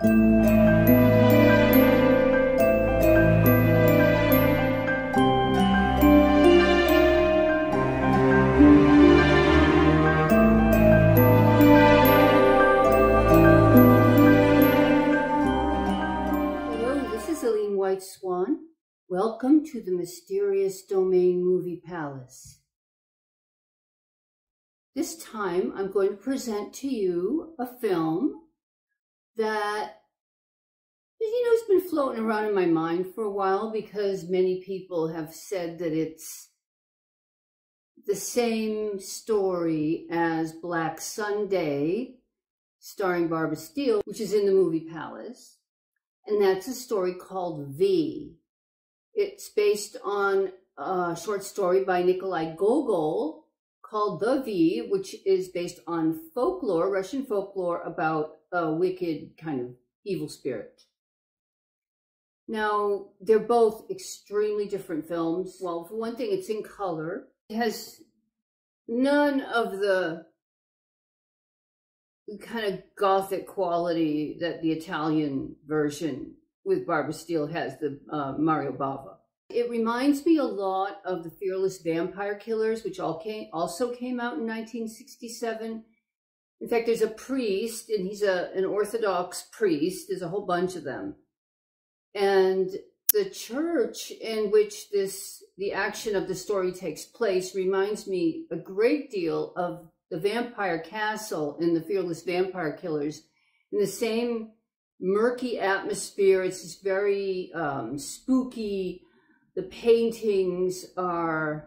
Swan. Welcome to the Mysterious Domain Movie Palace. This time I'm going to present to you a film that, has been floating around in my mind for a while because many people have said that it's the same story as Black Sunday, starring Barbara Steele, which is in the Movie Palace. And that's a story called V. It's based on a short story by Nikolai Gogol called The V, which is based on folklore, Russian folklore, about a wicked kind of evil spirit. Now, they're both extremely different films. Well, for one thing, it's in color. It has none of the kind of gothic quality that the Italian version with Barbara Steele has, the Mario Bava. It reminds me a lot of The Fearless Vampire Killers, which also came out in 1967. In fact, there's a priest, and he's an Orthodox priest. There's a whole bunch of them. And the church in which the action of the story takes place reminds me a great deal of the vampire castle in The Fearless Vampire Killers, in the same murky atmosphere. It's just very spooky. The paintings are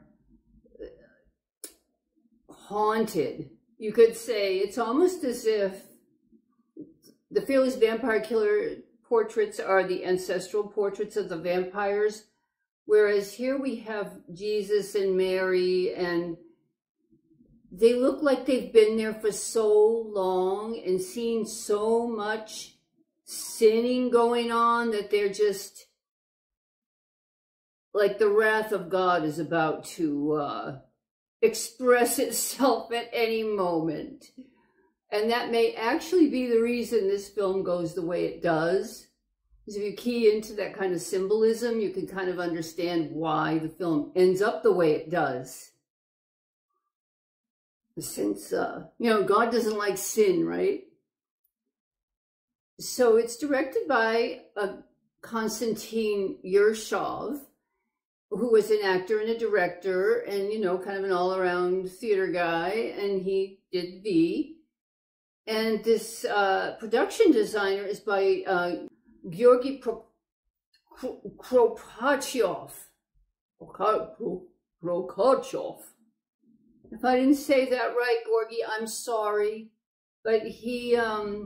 haunted. You could say it's almost as if the Fearless Vampire Killer portraits are the ancestral portraits of the vampires, whereas here we have Jesus and Mary, and they look like they've been there for so long and seen so much sinning going on that they're just like the wrath of God is about to express itself at any moment. And that may actually be the reason this film goes the way it does. Because if you key into that kind of symbolism, you can kind of understand why the film ends up the way it does. Since, God doesn't like sin, right? So it's directed by Konstantin Yershov, who was an actor and a director and, kind of an all-around theater guy, and he did V. And this production designer is by Georgy Prokopyov. If I didn't say that right, Georgy, I'm sorry. But he,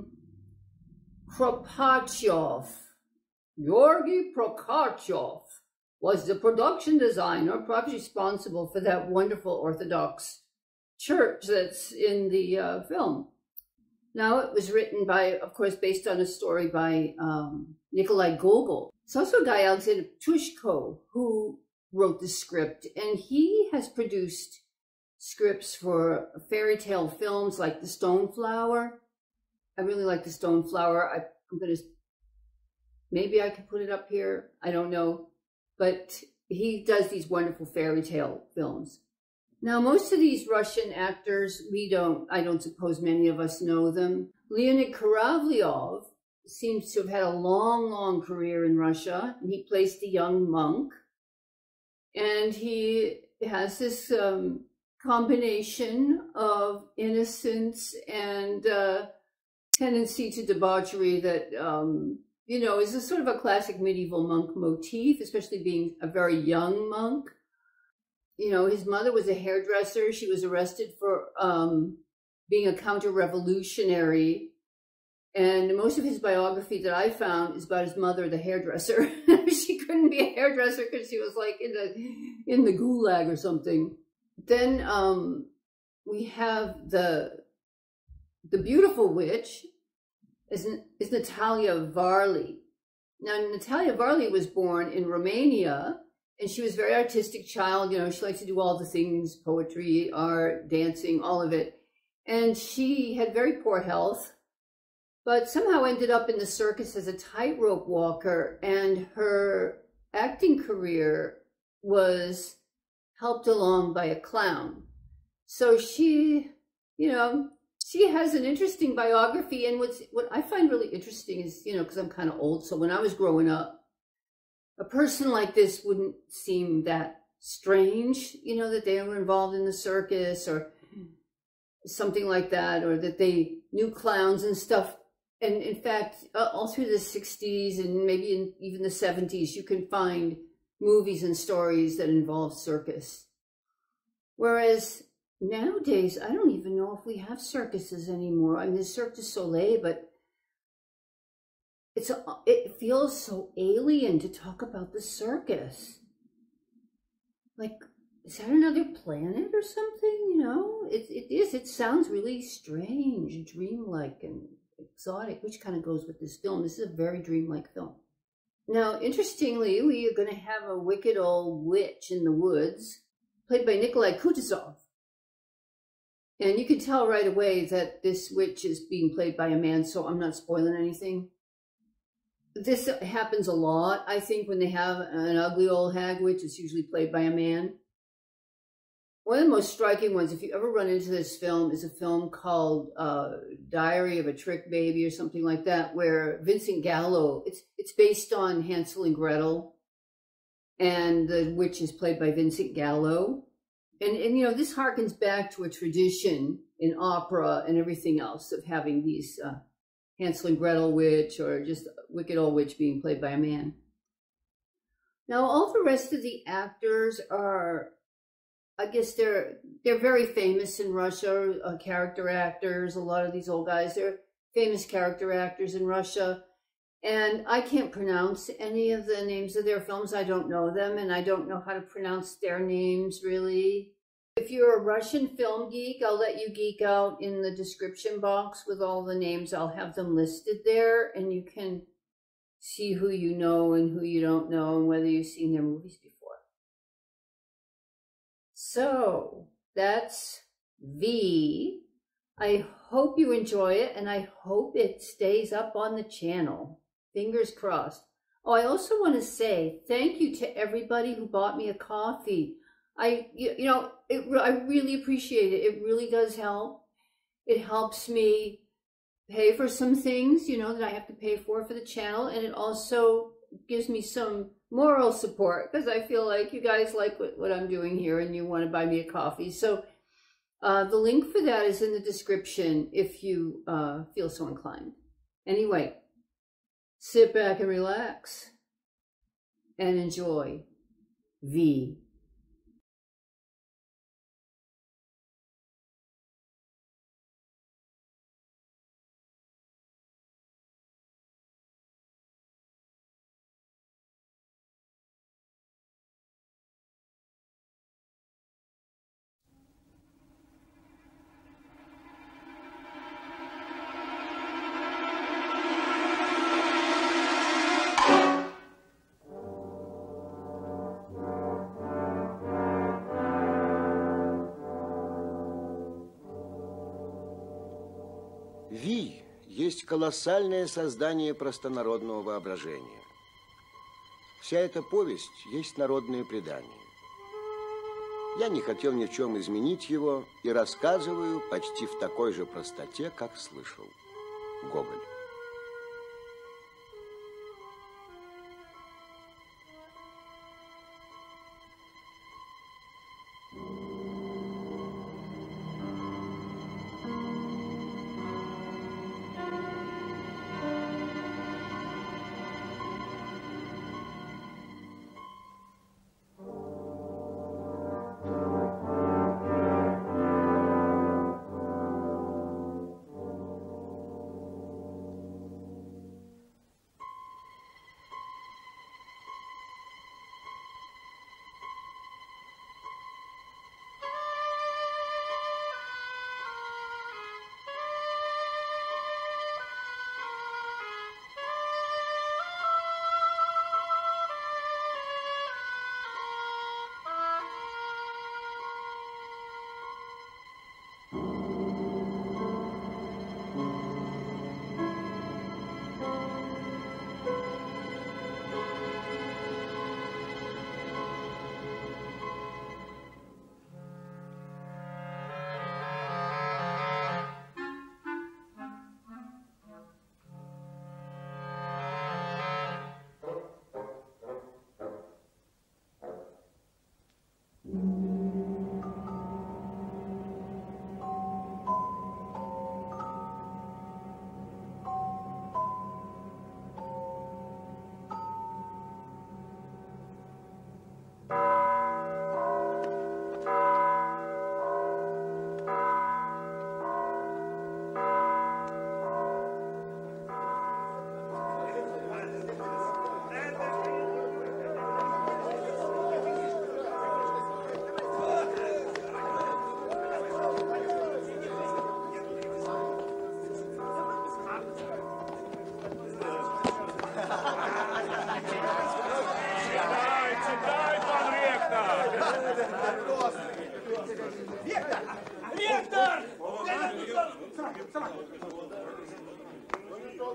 Georgy Prokopyov, was the production designer, probably responsible for that wonderful Orthodox church that's in the film. Now, it was written by, of course, based on a story by Nikolai Gogol. It's also a guy, Alexander Ptushko, who wrote the script, and he has produced scripts for fairy tale films like The Stoneflower. I really like The Stoneflower. I'm going to, maybe I could put it up here. I don't know. But he does these wonderful fairy tale films. Now, most of these Russian actors, I don't suppose many of us know them. Leonid Kravliov seems to have had a long, long career in Russia, and he plays the young monk. And he has this combination of innocence and tendency to debauchery that, is a sort of a classic medieval monk motif, especially being a very young monk. His mother was a hairdresser. She was arrested for being a counter-revolutionary. And most of his biography that I found is about his mother, the hairdresser. She couldn't be a hairdresser because she was like in the gulag or something. Then we have the beautiful witch is Natalia Varley. Now, Natalia Varley was born in Romania, and she was a very artistic child. She liked to do all the things, poetry, art, dancing, all of it. And she had very poor health, but somehow ended up in the circus as a tightrope walker, and her acting career was helped along by a clown. So she, she has an interesting biography. And what I find really interesting is, because I'm kind of old, so when I was growing up, a person like this wouldn't seem that strange, that they were involved in the circus or something like that, or that they knew clowns and stuff. And in fact, all through the 60s and maybe even the 70s, you can find movies and stories that involve circus. Whereas nowadays, I don't even know if we have circuses anymore. I mean, there's Cirque du Soleil, but it feels so alien to talk about the circus. Like, is that another planet or something? It is. It sounds really strange, dreamlike, and exotic, which kind of goes with this film. This is a very dreamlike film. Now, interestingly, we are going to have a wicked old witch in the woods, played by Nikolai Kutuzov. And you can tell right away that this witch is being played by a man, so I'm not spoiling anything. This happens a lot, I think, when they have an ugly old hag witch. It's usually played by a man. One of the most striking ones, if you ever run into this film, is a film called Diary of a Trick Baby or something like that, where Vincent Gallo, it's based on Hansel and Gretel, and the witch is played by Vincent Gallo. And this harkens back to a tradition in opera and everything else of having these Hansel and Gretel witch, or just wicked old witch being played by a man. Now, all the rest of the actors are, I guess they're very famous in Russia, character actors. A lot of these old guys, they're famous character actors in Russia. And I can't pronounce any of the names of their films. I don't know them, and I don't know how to pronounce their names, really. If you're a Russian film geek, I'll let you geek out in the description box with all the names. I'll have them listed there, and you can see who you know and who you don't know, and whether you've seen their movies before. So, that's V. I hope you enjoy it, and I hope it stays up on the channel. Fingers crossed. Oh, I also want to say thank you to everybody who bought me a coffee. I really appreciate it. It really does help. It helps me pay for some things, that I have to pay for the channel. And it also gives me some moral support, because I feel like you guys like what I'm doing here and you want to buy me a coffee. So the link for that is in the description if you feel so inclined. Anyway, sit back and relax and enjoy V. Ви есть колоссальное создание простонародного воображения. Вся эта повесть есть народное предание. Я не хотел ни в чем изменить его и рассказываю почти в такой же простоте, как слышал. Гоголь.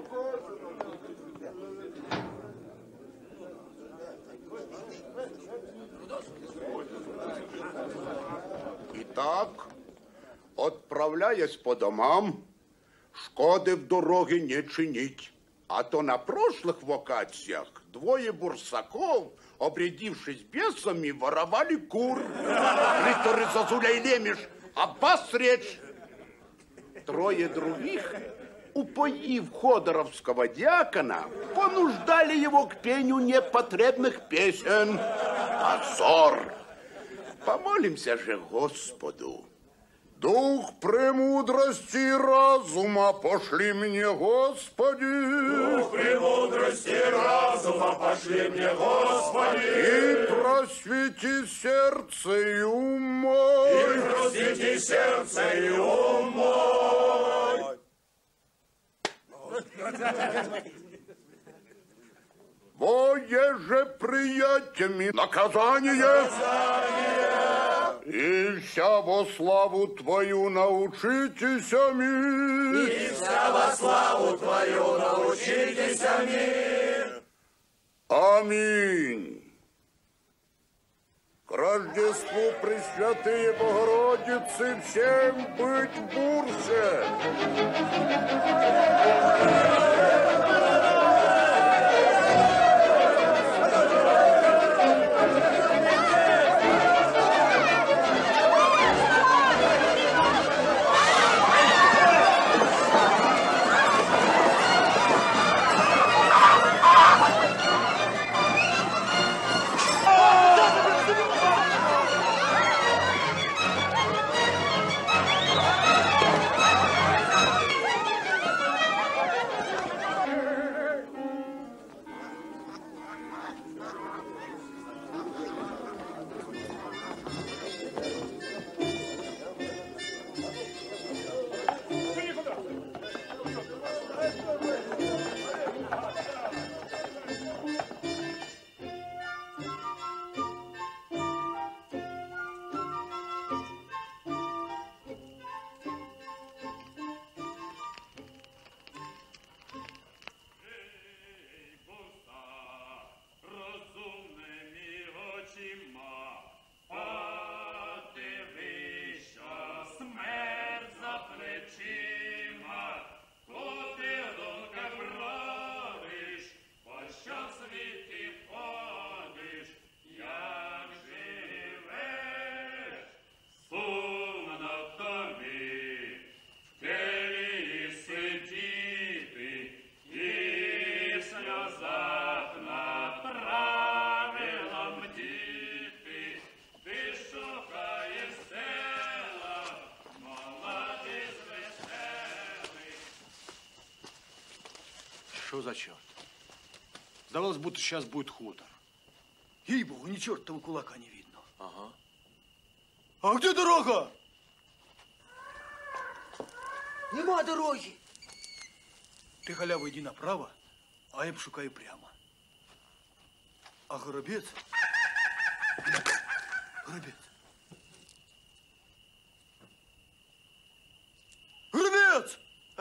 Итак, отправляясь по домам, шкоды в дороге не чинить. А то на прошлых вакациях двое бурсаков, обрядившись бесами, воровали кур. Ритори Зазуля и Лемеш, Аббас речь. Трое других, упоив ходоровского дьякона, понуждали его к пению непотребных песен. Позор! Помолимся же Господу. Дух премудрости и разума пошли мне, Господи. Дух премудрости и разума пошли мне, Господи. И просвети сердце и ум мой. И просвети сердце и ум мой. Во еже приятиями наказание. И вся во славу Твою научитесь ми. И вся во славу Твою научитесь ми. Аминь. К Рождеству Пресвятые Богородицы всем быть в бурсе. Что за черт? Сдавалось, будто сейчас будет хутор. Ей-богу, ни чертова кулака не видно. Ага. А где дорога? Нема дороги. Ты, халява, иди направо, а я пошукаю прямо. А горобец? Горобец. Горобец!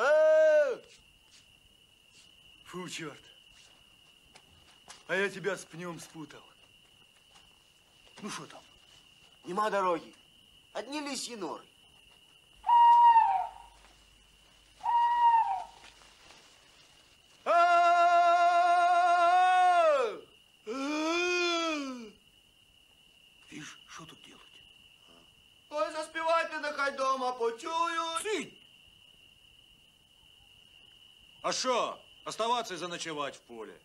Фу, черт. А я тебя с пнем спутал. Ну, что там? Нема дороги. Одни лисьи норы. Видишь, что тут делать? Ой, заспевайте, нехай дома почують. Цыть! А что? Оставаться и заночевать в поле?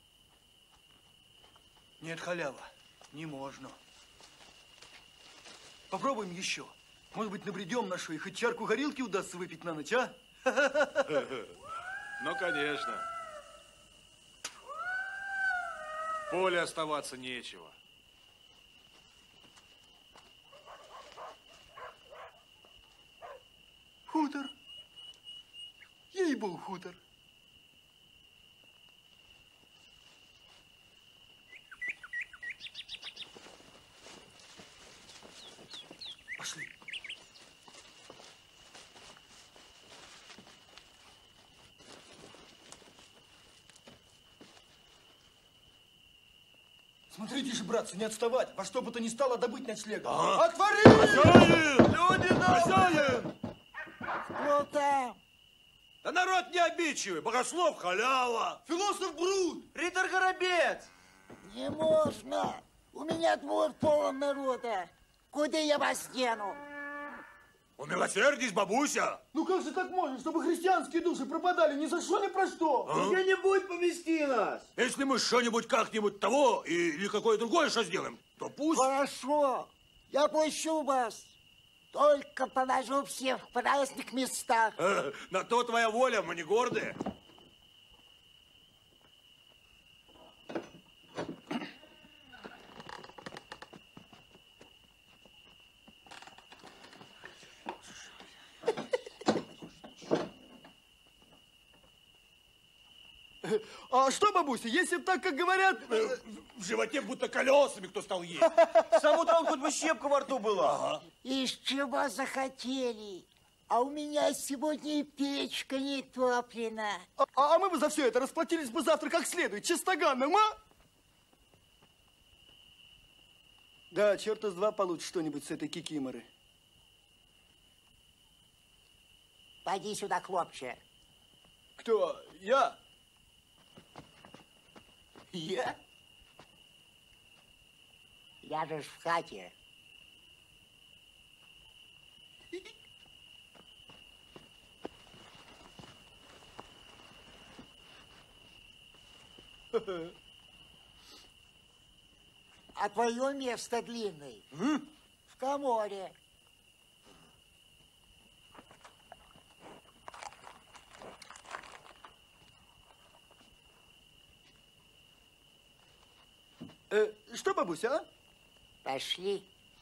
Нет, халява, не можно. Попробуем еще. Может быть, набредем на шею, хоть чарку горилки удастся выпить на ночь, а? Ну, конечно. В поле оставаться нечего. Хутор. Ей-богу, хутор. Пошли. Смотрите же, братцы, не отставать. Во что бы то ни стало добыть ночлега. Ага. Отвори! Хозяин! Люди добрые! Хозяин! Кто там? Да народ не обидчивый, богослов халява. Философ Брут! Ритор Горобец! Не можно. У меня двор полон народа. Куда я вас дену? Умилосердись, бабуся. Ну как же так можно, чтобы христианские души пропадали ни за что, ни про что? Где-нибудь помести нас! Если мы что-нибудь как-нибудь того или какое другое что сделаем, то пусть... Хорошо. Я пущу вас. Только положу всех в разных местах. На то твоя воля, мы не гордые. А что, бабуся, если так, как говорят... В животе будто колесами кто стал есть. Сам утром хоть бы щепка во рту была. Из чего захотели? А у меня сегодня и печка не топлена. А мы бы за все это расплатились бы завтра как следует, чистоганным, а? Да, черта с два получит что-нибудь с этой кикиморы. Пойди сюда, хлопче. Кто? Я? Я? Я же ж в хате. А твое место длинное. В коморе. Что, бабуся, а? Пошли.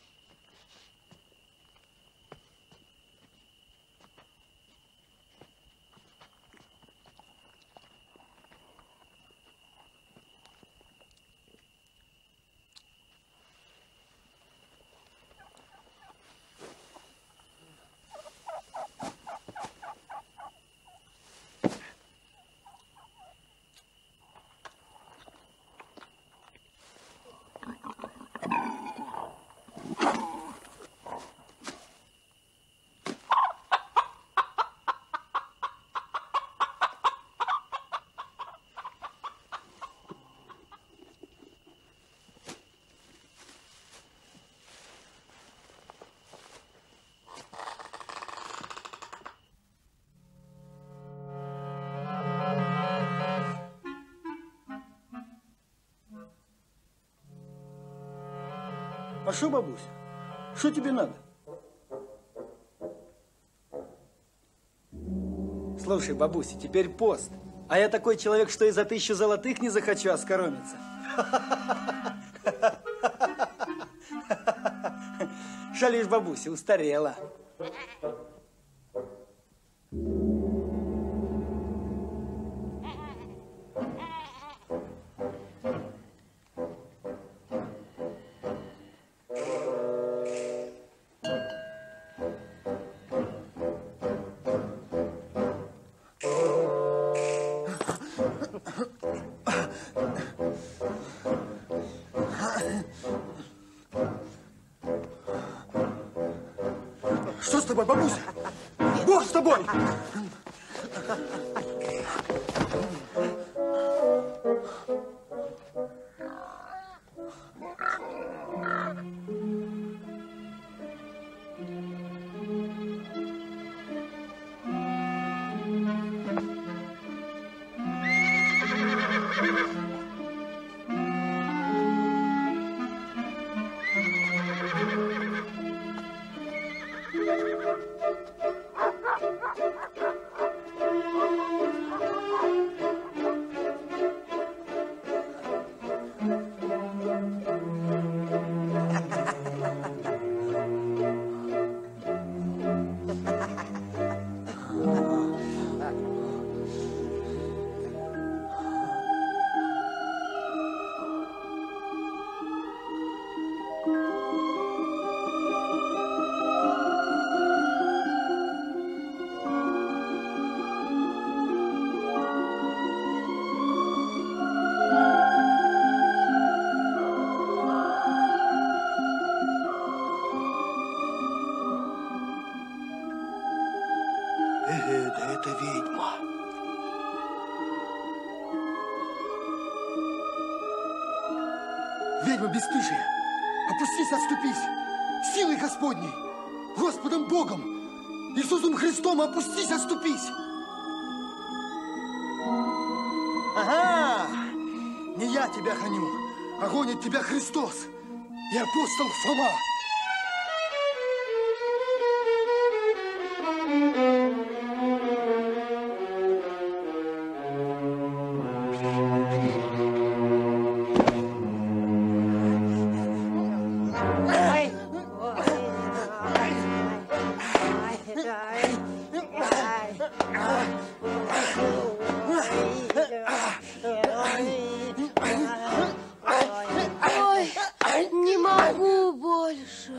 А что, бабуся? Что тебе надо? Слушай, бабуся, теперь пост. А я такой человек, что и за 1000 золотых не захочу оскоромиться. Шалишь, бабуся, устарела. Что с тобой, бабуся? Бог с тобой! Ведьма бесстыжая, опустись, отступись. Силой Господней, Господом Богом, Иисусом Христом, опустись, отступись. Ага, не я тебя гоню, а гонит тебя Христос и апостол Фома. Не могу больше.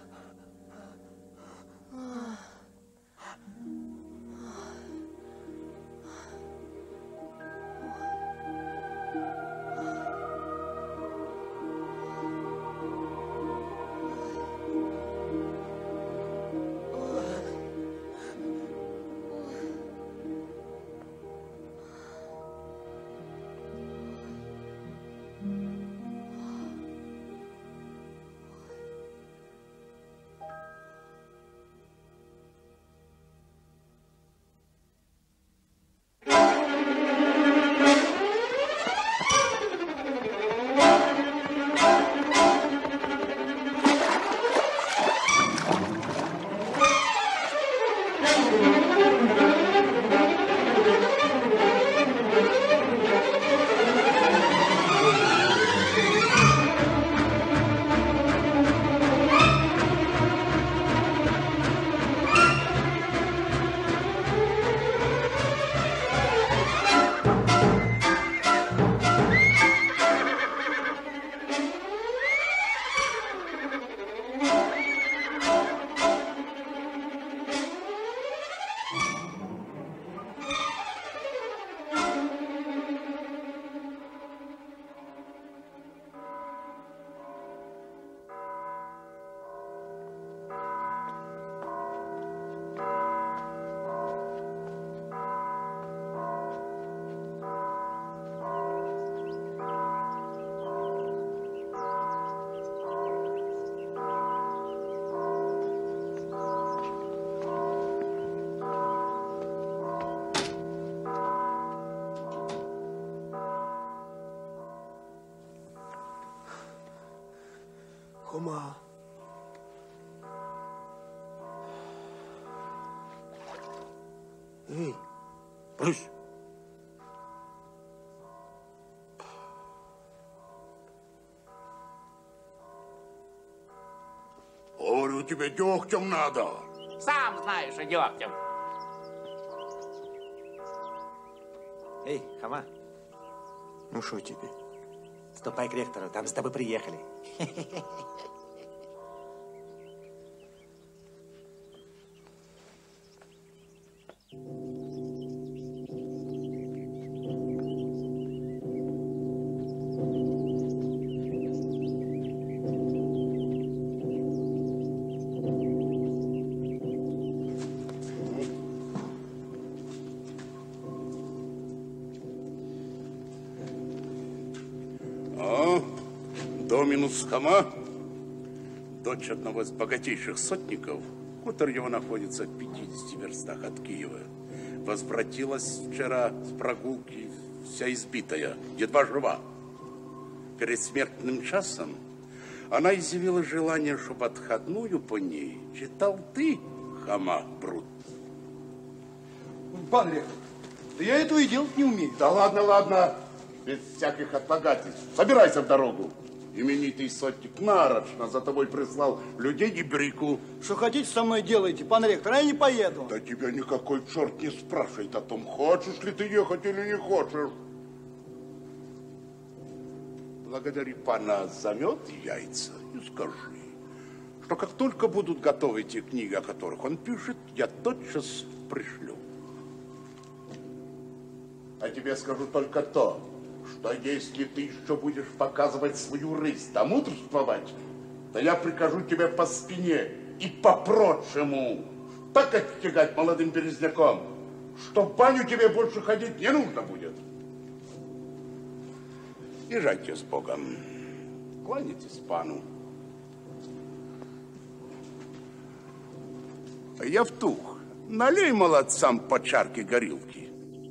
Хома. Эй, брысь. Говорю, тебе дегтем надо. Сам знаешь, что дегтем. Эй, Хома. Ну что тебе? Ступай к ректору, там с тобой приехали. Доминус Хома, дочь одного из богатейших сотников, хутор его находится в 50 верстах от Киева, возвратилась вчера с прогулки вся избитая, едва жива. Перед смертным часом она изъявила желание, чтобы отходную по ней читал ты, Хома Брут. Пан ректор, да я этого и делать не умею. Да ладно, ладно, без всяких отлагательств. Собирайся в дорогу. Именитый сотник нарочно за тобой прислал людей и брику. Что хотите со мной делайте, пан ректор, а я не поеду. Да тебя никакой черт не спрашивает о том, хочешь ли ты ехать или не хочешь. Благодари пана за мед и яйца и скажи, что как только будут готовы те книги, о которых он пишет, я тотчас пришлю. А тебе скажу только то, что если ты еще будешь показывать свою рысь да мудрствовать, то я прикажу тебе по спине и по-прочему так оттягать молодым березняком, что в баню тебе больше ходить не нужно будет. Езжайте с Богом. Кланяйтесь пану. Евтух, налей молодцам по чарке горилки.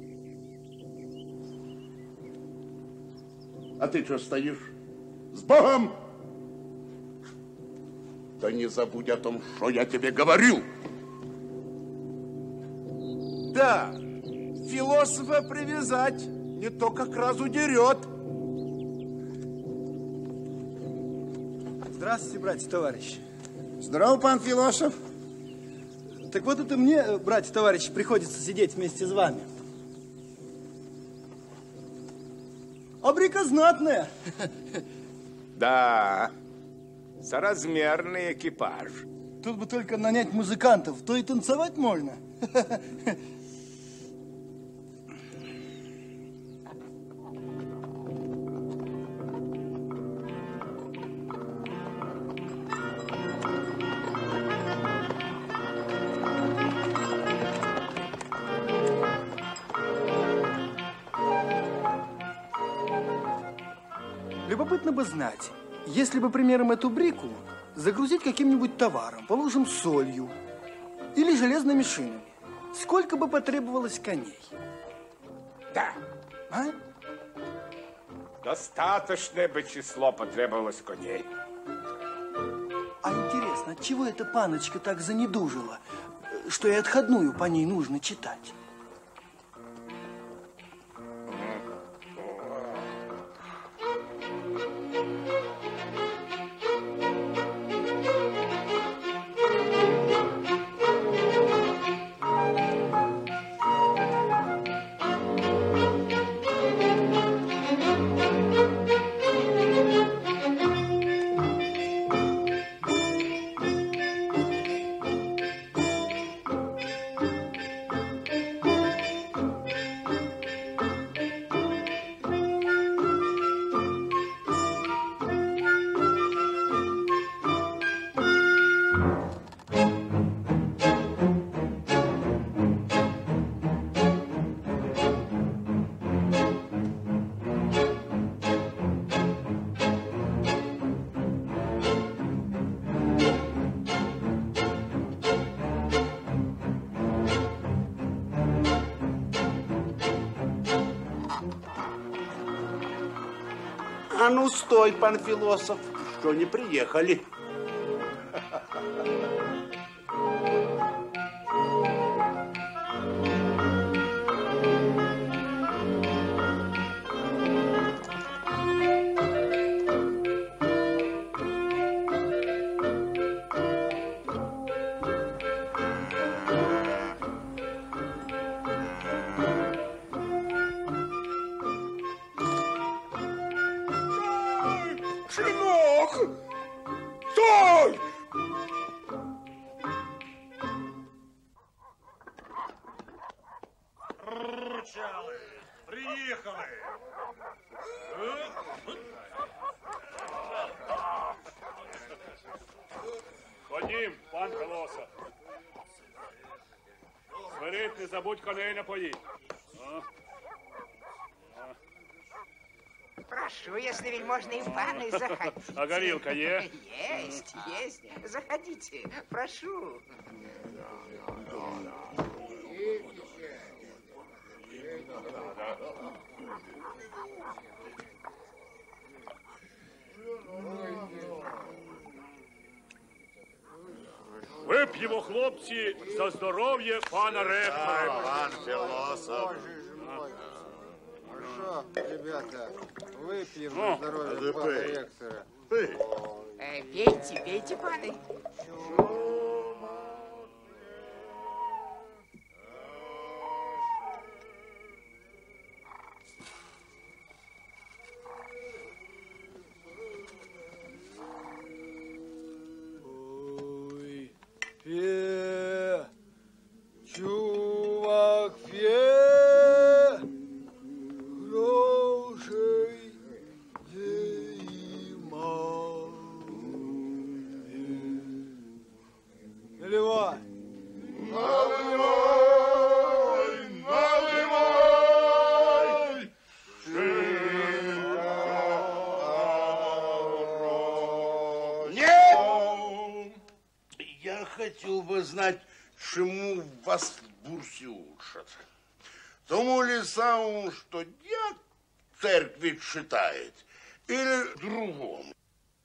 А ты что стоишь? С Богом! Да не забудь о том, что я тебе говорил. Да, философа привязать, не то как раз удерет. Здравствуйте, братья-товарищи. Здорово, пан философ. Так вот это мне, братья-товарищи, приходится сидеть вместе с вами. Обрека знатная. Да, соразмерный экипаж. Тут бы только нанять музыкантов, то и танцевать можно. Любопытно бы знать, если бы, примером, эту брику загрузить каким-нибудь товаром, положим, солью или железными шинами, сколько бы потребовалось коней? Да. А? Достаточное бы число потребовалось коней. А интересно, отчего эта паночка так занедужила, что и отходную по ней нужно читать? А ну стой, пан философ, что не приехали. Сынок! Стой! Рычалы, приехали! Ходім, пан Колосов. Смирить, не забудь коней напоїть. Прошу, если вельможные паны, заходите. А горилка е? Есть, есть. Заходите, прошу. Вип'ємо, хлопці, за здоров'я пана ректора. Пан философ. Хорошо, ребята, выпьем за здоровье пана ректора. Пейте, пейте, паны. Пе, чувак, пе, грошей нема. хотел бы знать, чему вас в бурсе учат. Тому ли самому, что дьяк церкви читает, или другому?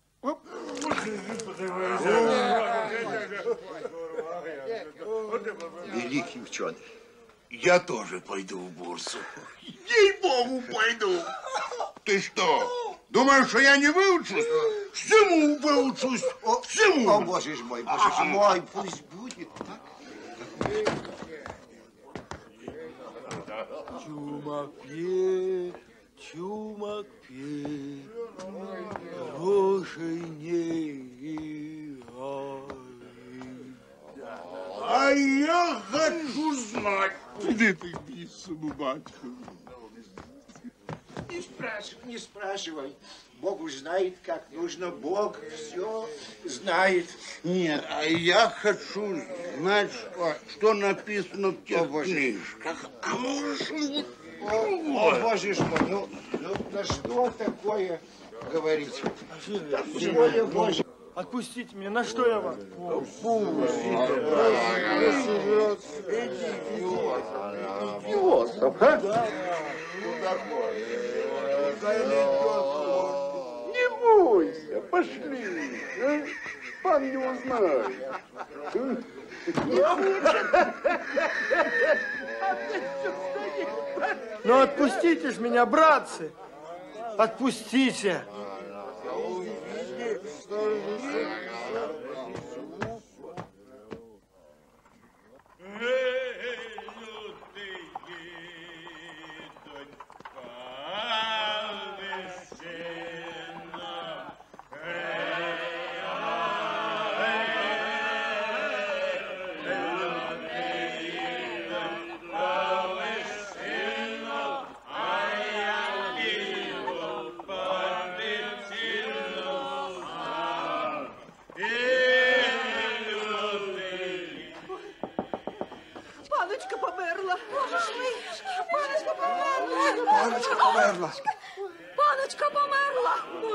Великий ученый, я тоже пойду в бурсу. Ей-богу, пойду. Ты что, думаешь, что я не выучусь? Всему выучусь, всему. О, боже ж мой, пусть будет так. Чумак пьет, рожей не А я хочу знать, где ты писал, батька. Не спрашивай. Бог уж знает, как нужно. Бог все знает. Нет, а я хочу знать, что написано в тех книжках. А можешь ли О, боже ж мой, ну на что такое говорить? Боже. Отпустите меня, на что я вам? Философ, а? Не бойся, пошли. Пан не узнает. Ну отпустите ж меня, братцы! Отпустите! Паночка померла. Боже ж мій, паночка померла. Паночка померла. Паночка померла.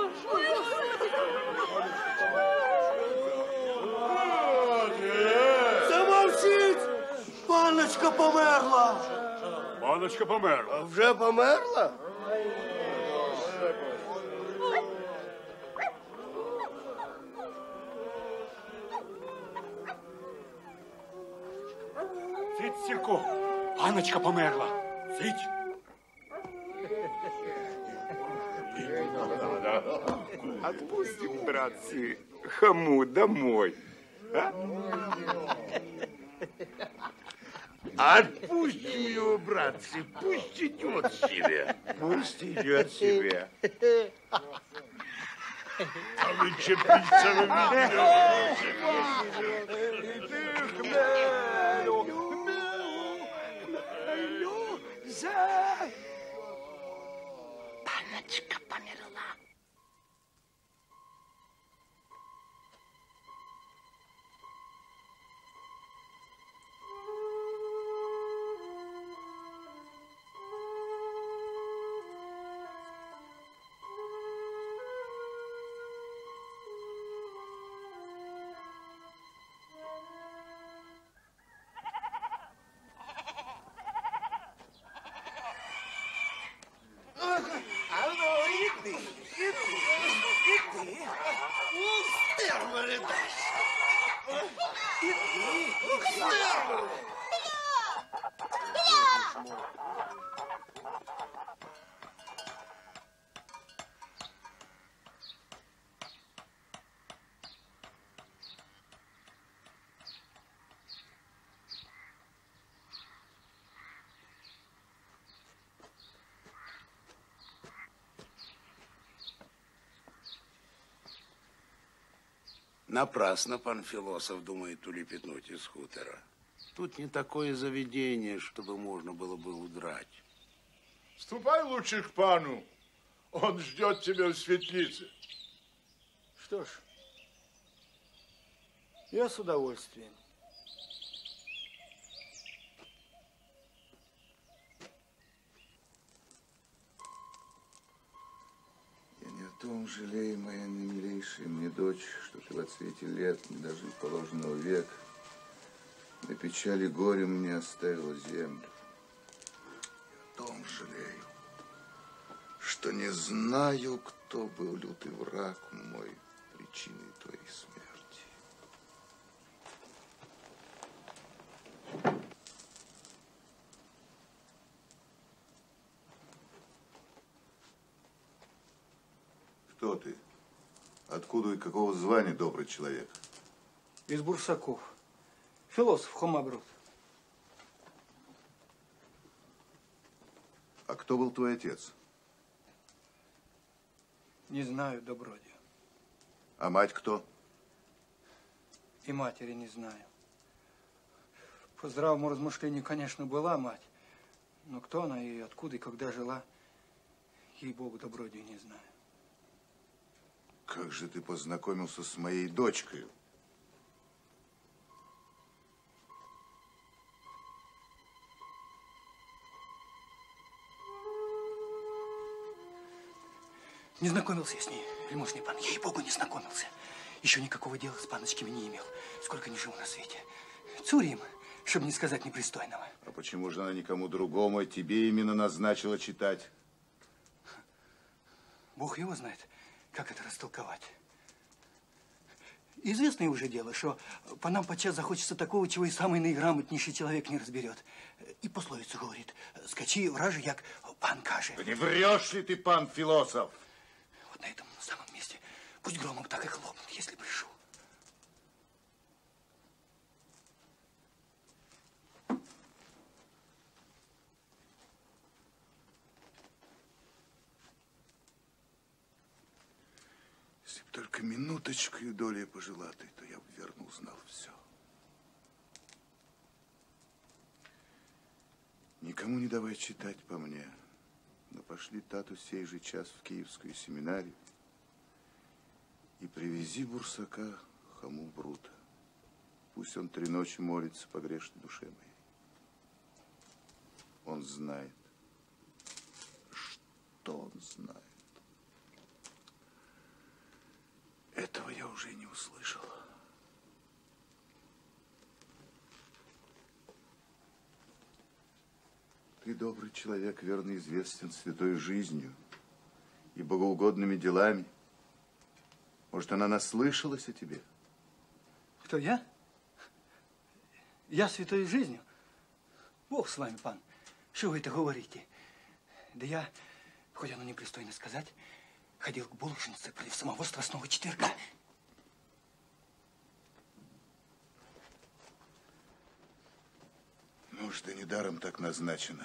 Замовчіть! Паночка померла! Паночка померла. Вже померла? Цить, Сірко, паночка померла. Цить. Отпустим, братцы, хаму домой. А? Отпустим его, братцы, пусть идет себе. Пусть идет себе. А вы чепиться Паночка померла. Напрасно пан философ думает улепетнуть из хутора. Тут не такое заведение, чтобы можно было бы удрать. Ступай лучше к пану. Он ждет тебя в светлице. Что ж, я с удовольствием. Я не о том жалею, моя наимилейшая мне дочь, что ты в отсвете лет не дожил положенного века. На печали горе мне оставила землю. Я о том жалею, что не знаю, кто был лютый враг мой, причиной твоей смерти. Кто ты? Откуда и какого звания, добрый человек? Из Бурсаков. Философ Хомаброд. А кто был твой отец? Не знаю, добродию. А мать кто? И матери не знаю. По здравому размышлению, конечно, была мать. Но кто она и откуда, и когда жила, ей-богу, добродию не знаю. Как же ты познакомился с моей дочкой? Не знакомился я с ней, вельможный пан. Ей-богу, не знакомился. Еще никакого дела с паночками не имел, сколько не жил на свете. Цурим, чтобы не сказать непристойного. А почему же она никому другому, а тебе именно назначила читать? Бог его знает, как это растолковать. Известное уже дело, что по нам подчас захочется такого, чего и самый наиграмотнейший человек не разберет. И пословицу говорит: скачи враже, як пан каже. Да не врешь ли ты, пан философ? Вот на этом самом месте пусть громом так и хлопнут, если бы решу. Если бы только минуточкой долей пожила ты, то я бы верно узнал все. Никому не давай читать по мне, но пошли тату сей же час в Киевскую семинарию и привези Бурсака Хому Брута. Пусть он 3 ночи молится по грешной душе моей. Он знает. Что он знает? Этого я уже не услышал. Ты, добрый человек, верно известен святой жизнью и богоугодными делами. Может, она наслышалась о тебе? Кто, я? Я святой жизнью? Бог с вами, пан. Что вы это говорите? Да я, хоть оно непристойно сказать, ходил к булочнице против самого Страстного четверга. Может, и недаром так назначено.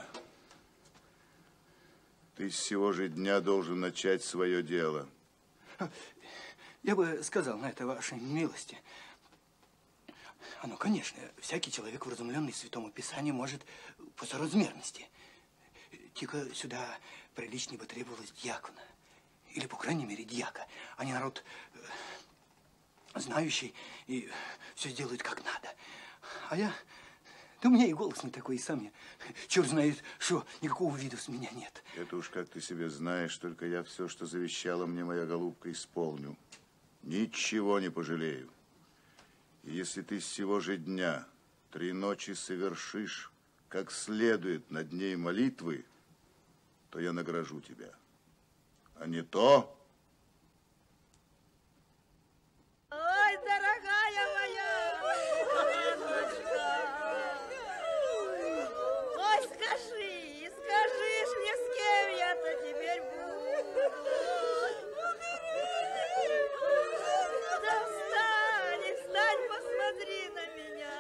Ты с сего же дня должен начать свое дело. Я бы сказал на это вашей милости. Оно, конечно, всякий человек, вразумленный Святому Писанию, может по соразмерности. Только сюда приличнее бы требовалось дьякона. Или, по крайней мере, дьяка. Они народ знающий и все сделают как надо. А я... Да у меня и голос не такой, и сам я. Черт знает, что никакого вида с меня нет. Это уж как ты себе знаешь, только я все, что завещала мне моя голубка, исполню. Ничего не пожалею. И если ты с сего же дня 3 ночи совершишь как следует над ней молитвы, то я награжу тебя. А не то... Ой, дорогая моя! Ой, скажи ж мне, с кем я-то теперь буду? Да встань, посмотри на меня.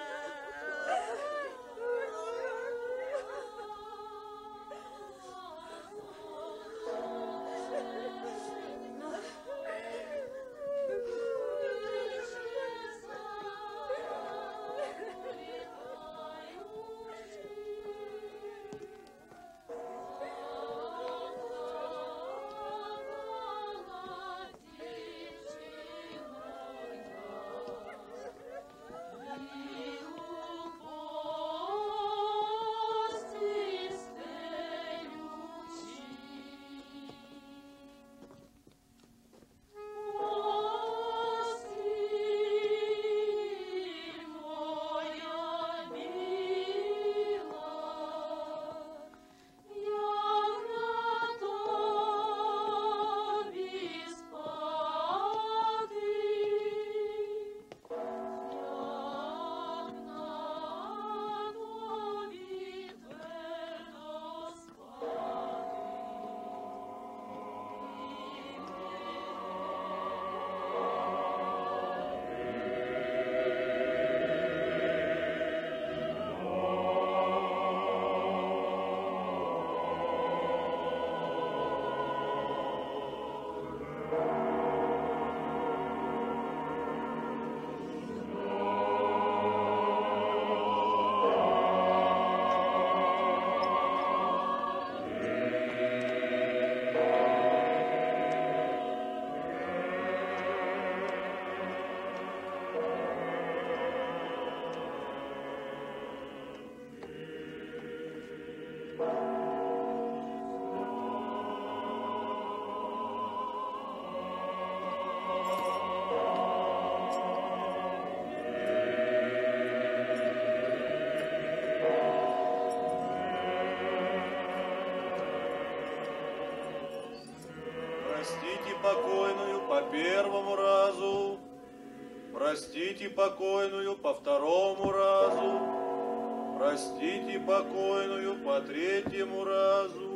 Простите покойную по первому разу. Простите покойную по второму разу. Простите покойную по третьему разу.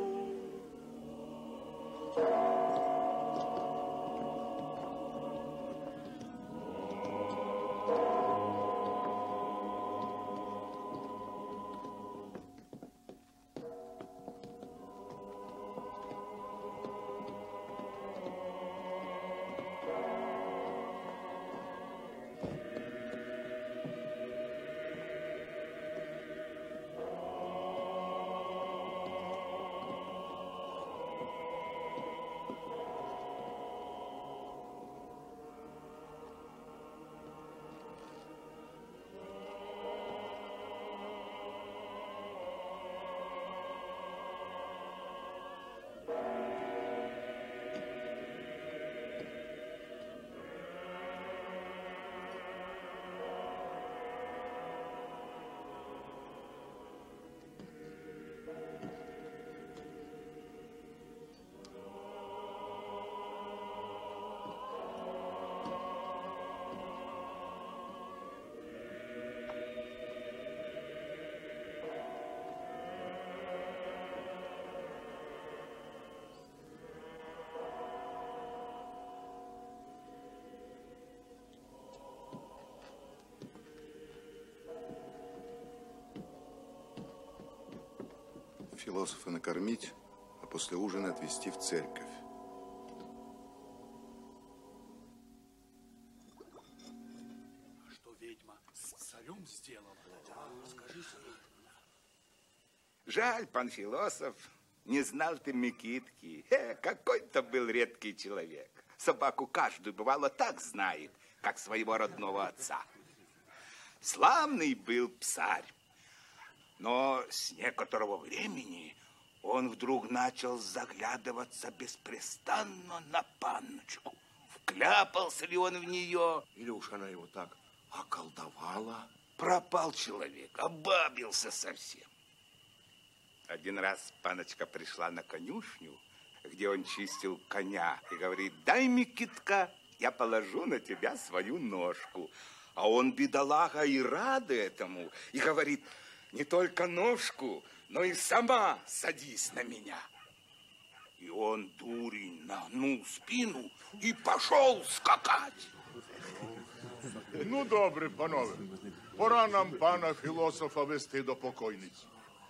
Философа накормить, а после ужина отвезти в церковь. Что ведьма с царем сделала? Скажи. Жаль, пан философ, не знал ты Микитки. Какой-то был редкий человек. Собаку каждую, бывало, так знает, как своего родного отца. Славный был псарь. Но с некоторого времени он вдруг начал заглядываться беспрестанно на панночку. Вкляпался ли он в нее? Или уж она его так околдовала? Пропал человек, обабился совсем. Один раз паночка пришла на конюшню, где он чистил коня, и говорит: дай, Микитка, я положу на тебя свою ножку. А он, бедолага, и рад этому, и говорит: не только ножку, но и сама садись на меня. И он, дурень, нагнул спину и пошел скакать. Ну, добре, панове, пора нам пана філософа вести до покойниці.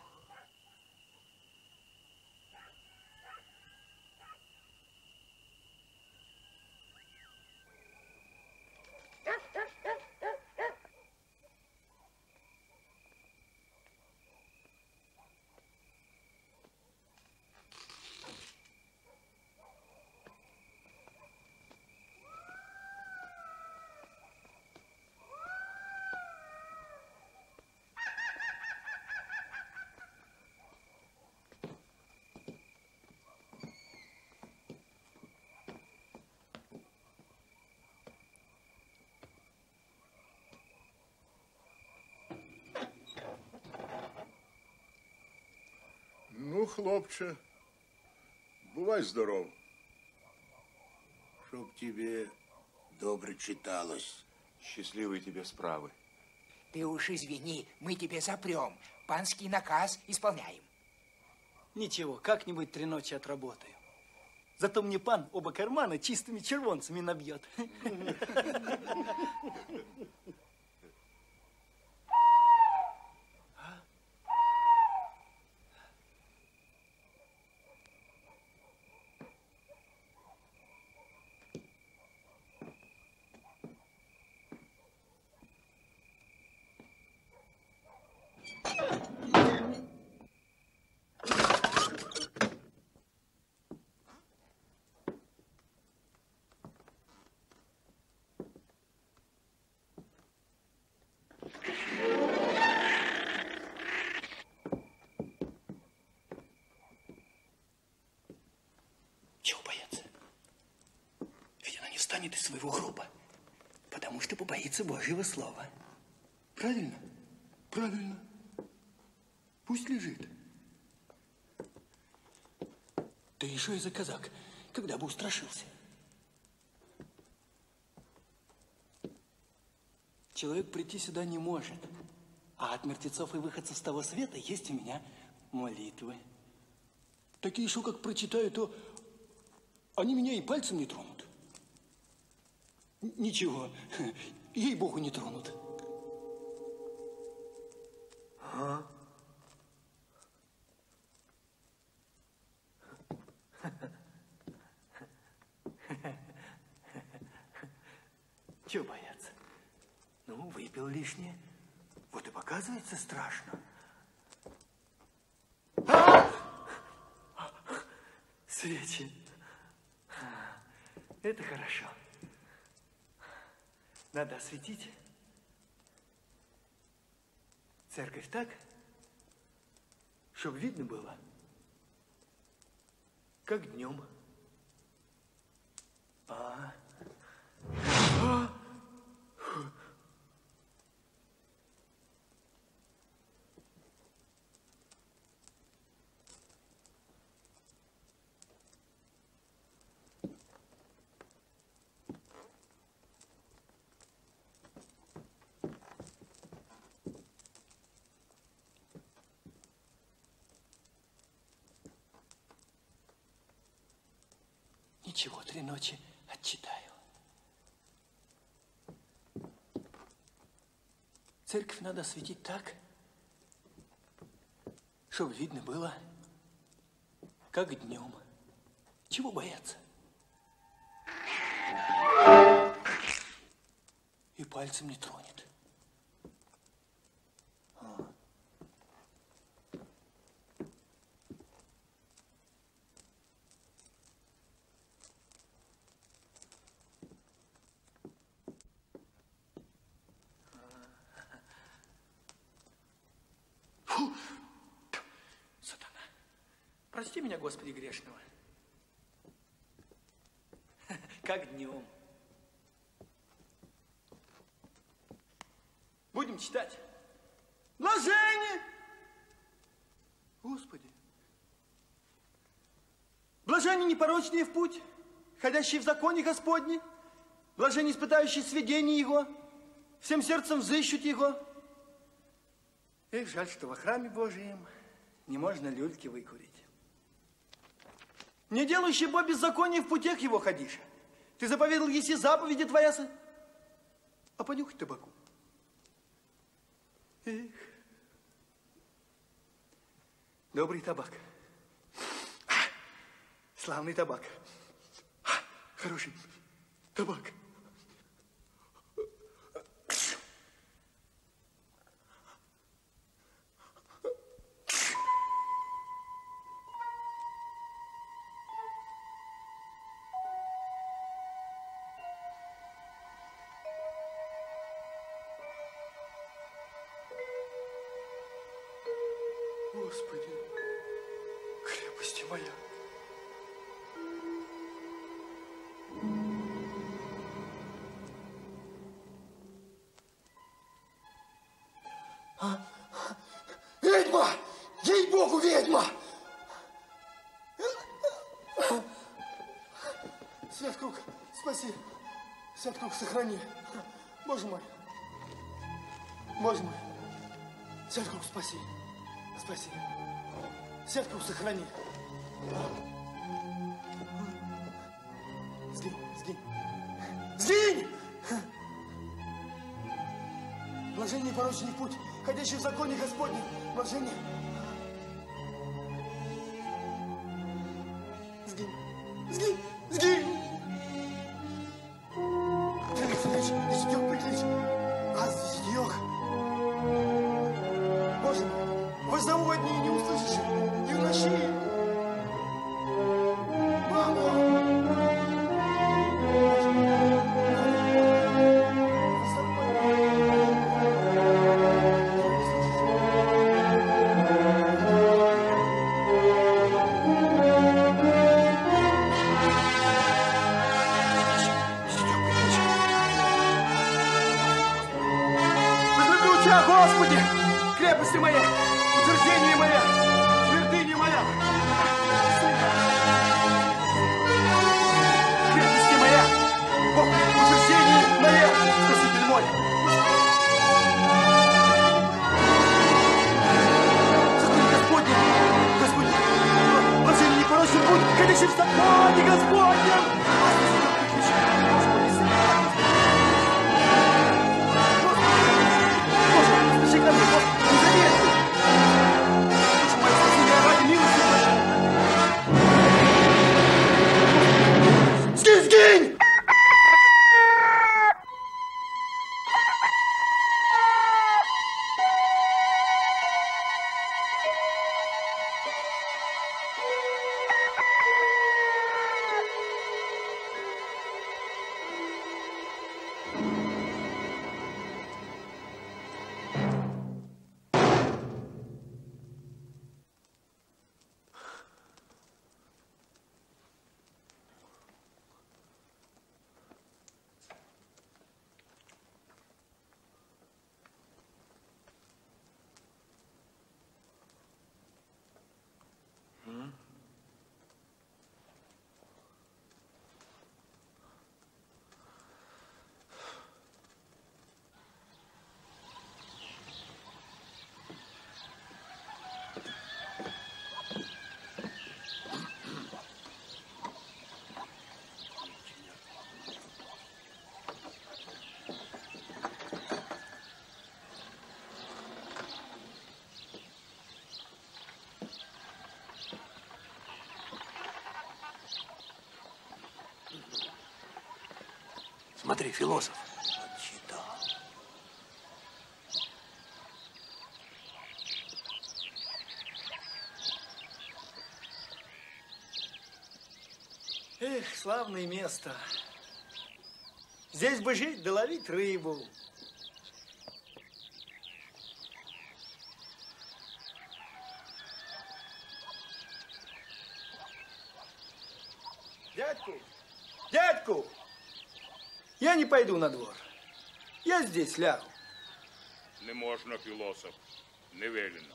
Ну, хлопче, бувай здоров. Чтоб тебе добре читалось. Счастливой тебе справы. Ты уж извини, мы тебе запрем. Панский наказ исполняем. Ничего, как-нибудь 3 ночи отработаю. Зато мне пан оба кармана чистыми червонцами набьет. Чего бояться? Ведь она не встанет из своего гроба, потому что побоится Божьего слова. Правильно? Правильно. Пусть лежит. Да еще и за казак, когда бы устрашился. человек прийти сюда не может. А от мертвецов и выходцев с того света есть у меня молитвы. Такие, что как прочитаю, то они меня и пальцем не тронут. Ничего, ей-богу, не тронут. А? Чего бояться? Ну, выпил лишнее. Вот и показывается страшно. Свечи. Это хорошо. Надо осветить церковь так, чтобы видно было, как днем. Ничего, 3 ночи отчитаю. Церковь надо осветить так, чтобы видно было, как днем. Чего бояться? И пальцем не тронет. Сатана, прости меня, Господи, грешного. Как днем. Будем читать. Блажение! Господи. Блажение непорочные в путь, ходящие в законе Господне, блажение испытающие сведения Его, всем сердцем взыщут Его. Эх, жаль, что во храме Божьем не можно люльки выкурить. Не делающий Бог беззакония в путях Его ходишь. Ты заповедал, еси заповеди Твоя, а понюхать табаку. Эх, добрый табак. Славный табак. Хороший табак. Господи, крепости моя. Ведьма! Ей-богу, ведьма! Святкруг, спаси. Святкруг, сохрани. Боже мой. Боже мой. Святкруг, спаси. Спаси. Святкруг, сохрани. Сгинь, сгинь. Сгинь! Блажение порочный путь, ходящий в законе Господнем. Блажение. Сгинь, сгинь, сгинь! Прилечь, лиситёк, прилечь. Аз, лиситёк. Боже мой, воззову во дни и не услышишь, и в ночи. Мама! Господи, крепости моя, утверждение моя, твердыня моя. Крепости моя, Бог, утверждение моя, Спаситель мой. Смотри, философ. Эх, славное место. Здесь бы жить да ловить рыбу. Дядьку, я не пойду на двор. Я здесь лягу. Не можна, філософ, не велено.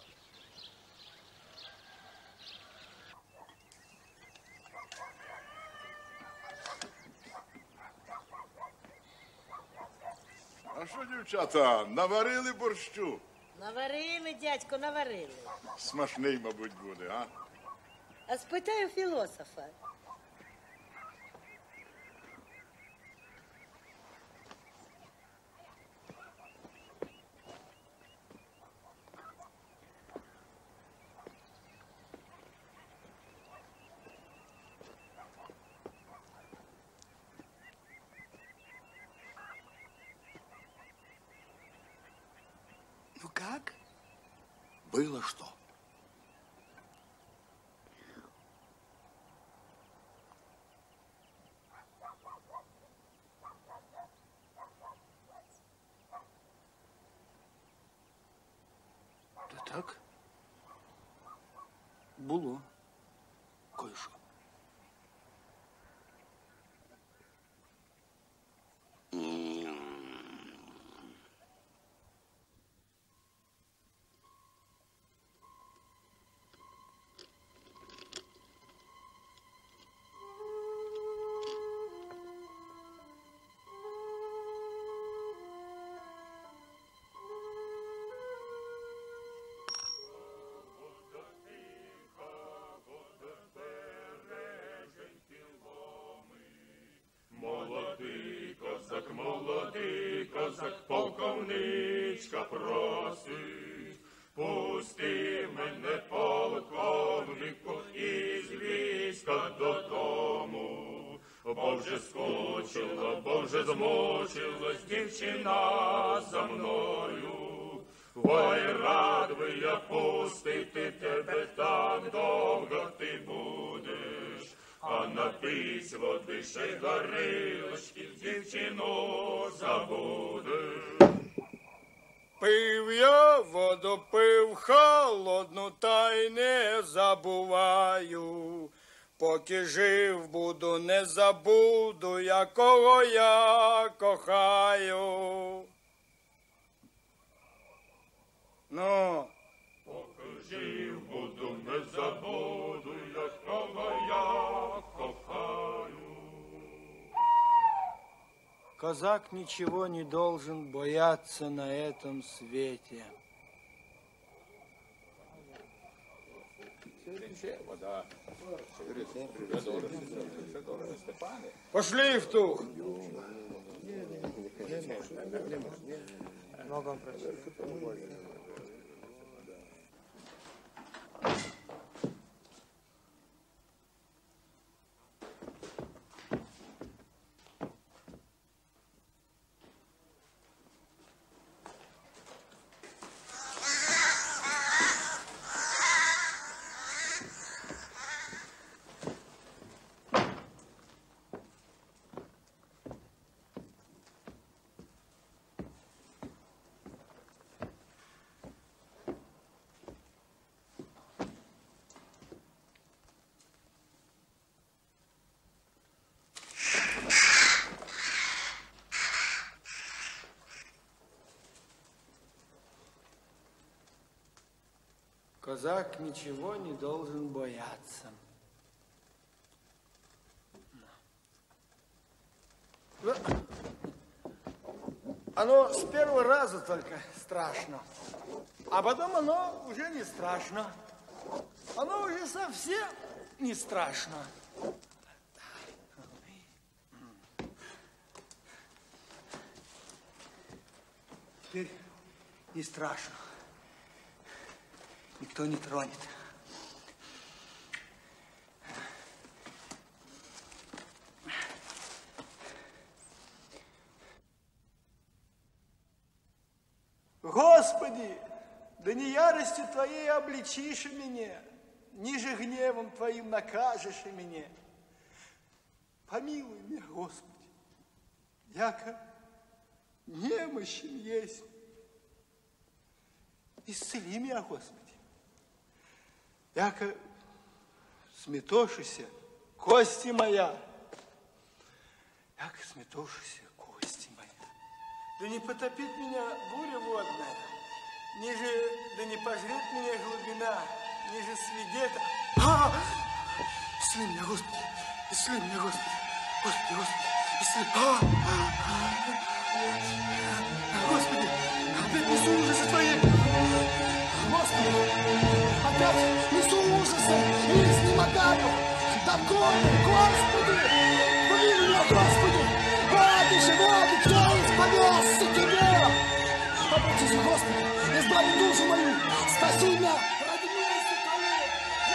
А що, дівчата, наварили борщу? Наварили, дядько, наварили. Смачний, мабуть, буде, а? А спитаю філософа. Ну как? Было что? Да так. Було. Кое-що. Молодий козак, полковничка просить, пусти мене, полковнику, із війська додому, бо вже скучила, бо вже змучилась дівчина за мною. Ой, рад би я пустити тебе, так довго ти будеш, а напись води, ще й горілочки, дівчину забудеш. Пив я воду, пив холодну, та й не забуваю. Поки жив буду, не забуду, якого я кохаю. Ну. Поки жив буду, не забуду, якого я кохаю. Казак ничего не должен бояться на этом свете. Пошли в тух. Казак ничего не должен бояться. Оно с первого раза только страшно, а потом оно уже не страшно. Оно уже совсем не страшно. Теперь не страшно. Никто не тронет. Господи, да не яростью Твоей обличишь меня, ниже гневом Твоим накажешь меня. Помилуй меня, Господи, яко немощен есть. Исцели меня, Господи, яко сметошися кости моя, яко сметошися кости моя. Да не потопит меня буря водная, ниже, да не пожрет меня глубина, ниже свидетель. Исцели меня, Господи, исцели меня, Господи, Господи, Господи, исцели. Господи, опять несу ужасы Твои. Господи, опять несу ужасы и изнемогаю. Доконный, Господи, помилуй меня, Господи, воды животы, кто исповедался Тебе? Обратись, Господи, избави душу мою, спаси меня ради милости Твоей.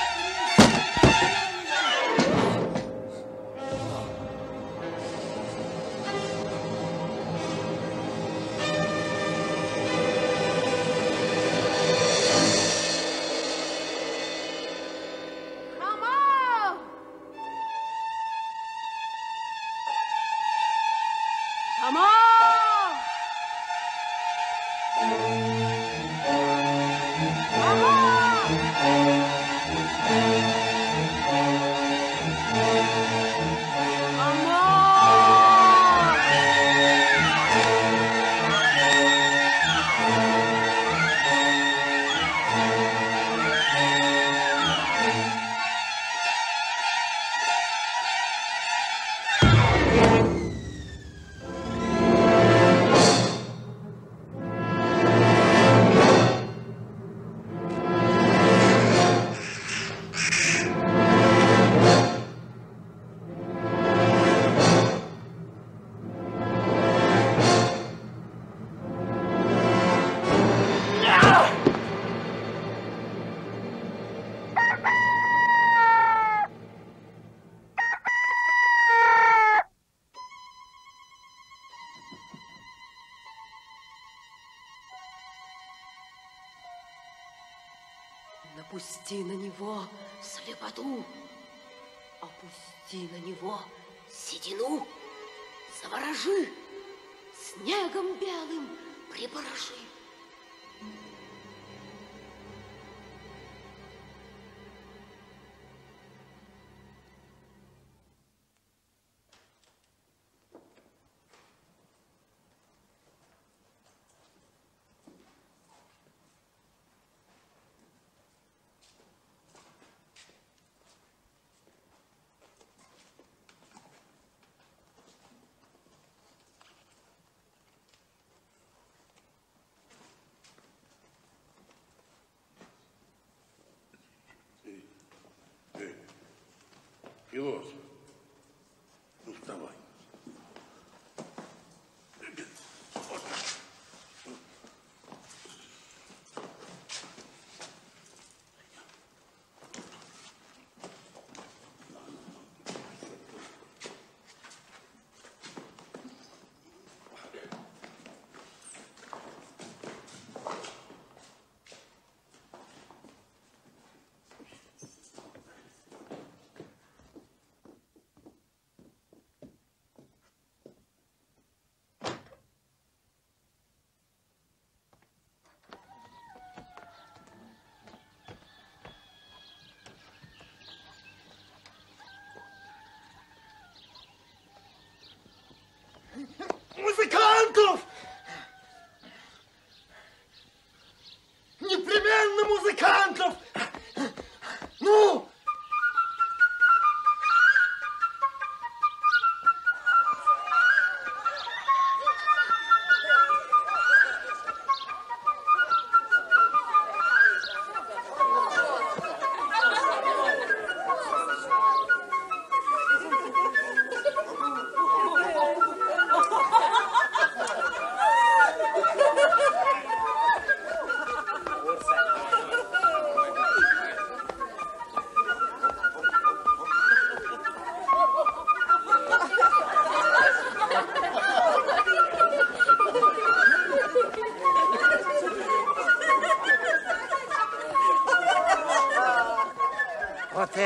Напусти на него слепоту, опусти на него седину, заворожи, снегом белым припороши. Философ, ну вставай.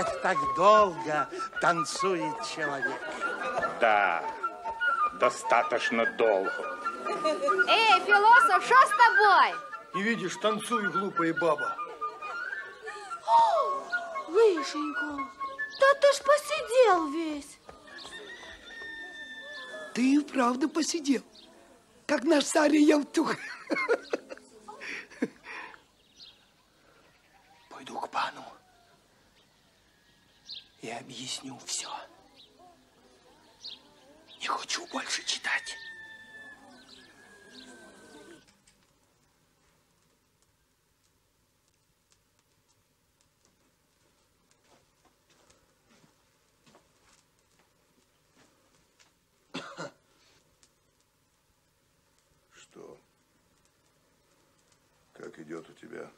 вот так долго танцует человек. Да, достаточно долго. Эй, философ, что с тобой? Не видишь, танцуй, глупая баба. Лышенька, да ты ж посидел весь. Ты и правда посидел, как наш старый Явтух. Пойду к пану и объясню все. Не хочу больше читать. Что? Как идет у тебя?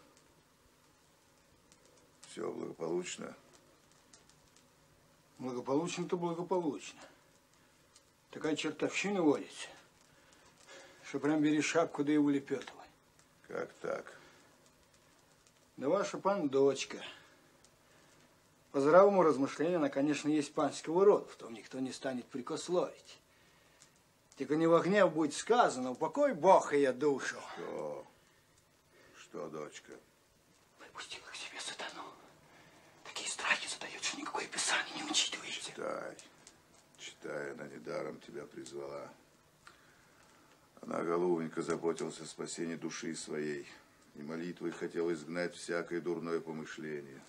Все благополучно? Благополучно-то благополучно. Такая чертовщина водится, что прям бери шапку, да и улепетывай. Как так? Да ваша пан дочка. По здравому размышлению, она, конечно, есть панского рода, в том никто не станет прикословить. Только не во гнев будет сказано, упокой Бог ее душу. Что? Что, дочка? Выпустила к себе сатану. Такие страхи задает, что никакое писание не учитываете. Читай. Читай, она недаром тебя призвала. Она, голубенько, заботилась о спасении души своей. И молитвой хотела изгнать всякое дурное помышление.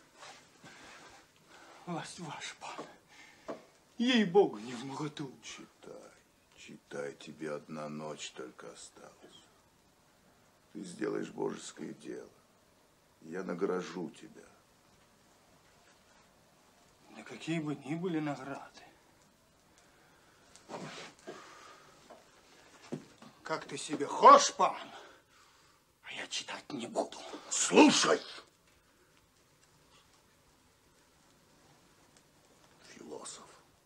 Власть ваша, пан. Ей-богу, не в моготу. Читай. Читай, тебе одна ночь только осталась. Ты сделаешь божеское дело. Я награжу тебя. На какие бы ни были награды. Как ты себе хошь, пан, а я читать не буду. Слушай! Философ.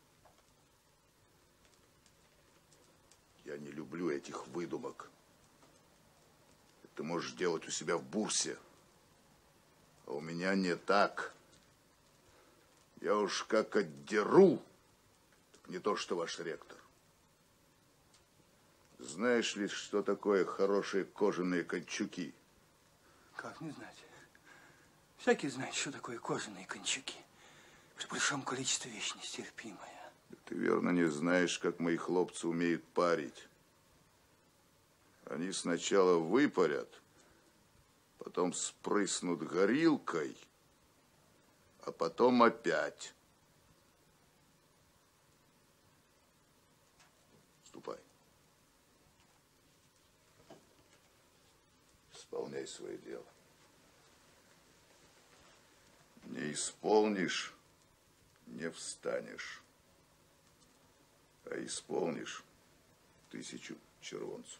Я не люблю этих выдумок. Ты можешь делать у себя в бурсе. А у меня не так. Я уж как отдеру, так не то, что ваш ректор. Знаешь ли, что такое хорошие кожаные кончуки? Как не знать? Всякий знает, что такое кожаные кончуки. При большом количестве вещь нестерпимая. Ты верно не знаешь, как мои хлопцы умеют парить. Они сначала выпарят, потом спрыснут горилкой, а потом опять. Ступай. Исполняй свое дело. Не исполнишь, не встанешь. А исполнишь 1000 червонцев.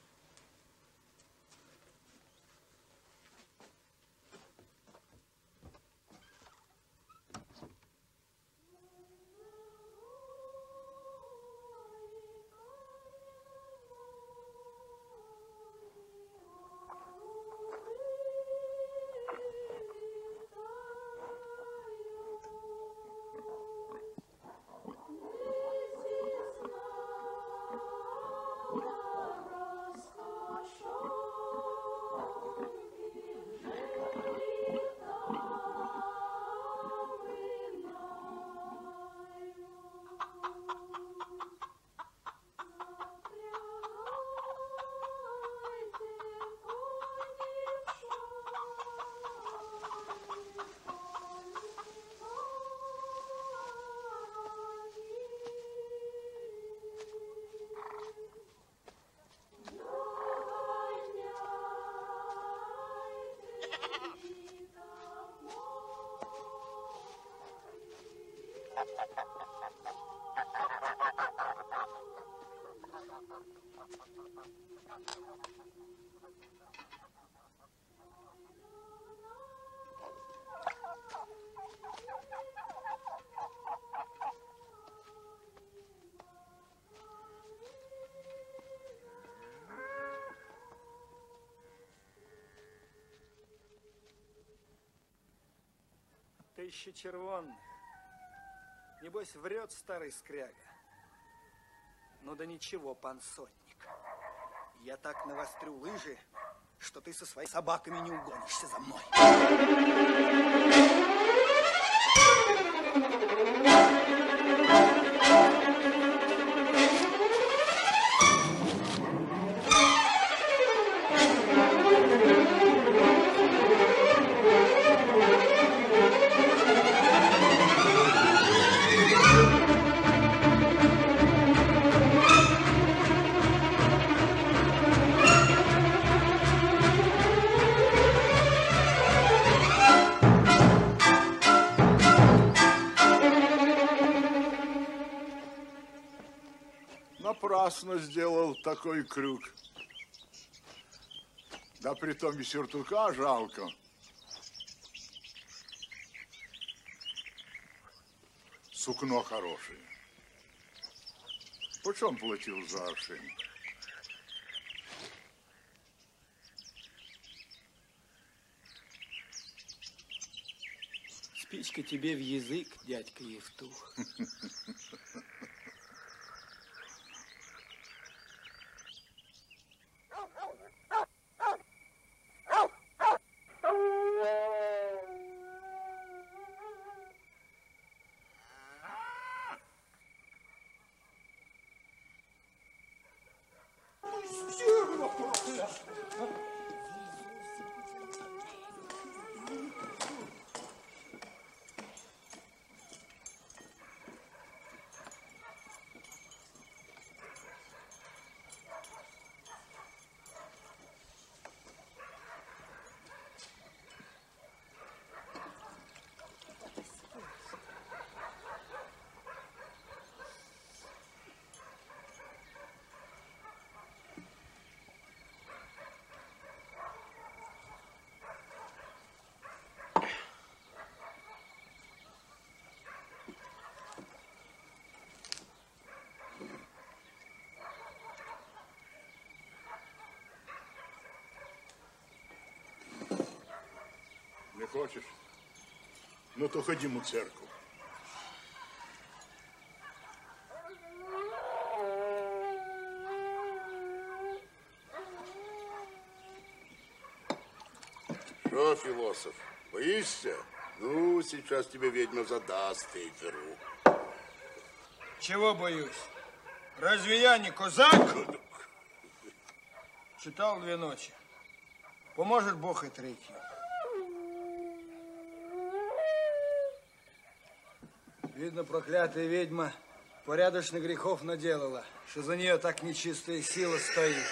Тысяча червонных. Небось, врет старый скряга. Ну да ничего, пан сотник. Я так навострю лыжи, что ты со своими собаками не угонишься за мной. Напрасно сделал такой крюк. Да притом и сюртука жалко. Сукно хорошее. Почем платил за аршин? Спичка тебе в язык, дядька Евтух. Не хочешь? Ну, то ходим у церковь. Что, философ, боишься? Ну, сейчас тебе ведьма задаст тейферу. Чего боюсь? Разве я не козак? Читал 2 ночи. Поможет Бог и третью. Видно, проклятая ведьма порядочно грехов наделала, что за нее так нечистая сила стоит.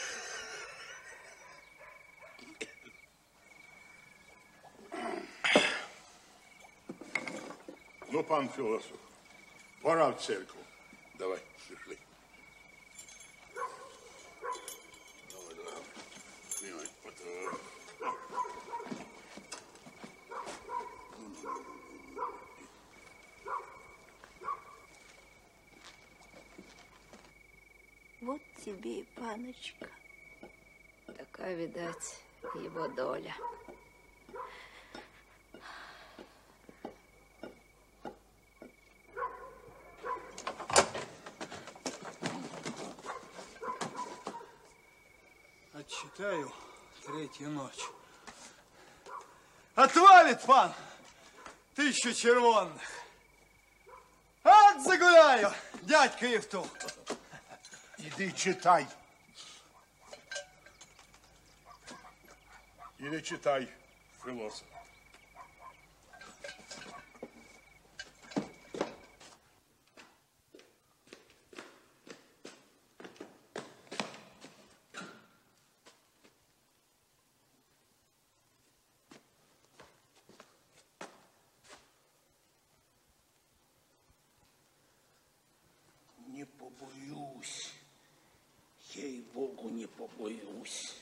Ну, пан философ, пора в церковь. Давай, пришли. Вот тебе и паночка. Такая, видать, его доля. Отчитаю 3-ю ночь. Отвалит, пан! 1000 червонных. От загуляю, дядька Евтух. Иди читай. Иди читай, философ. Не побоюсь. Ей-богу, не побоюсь.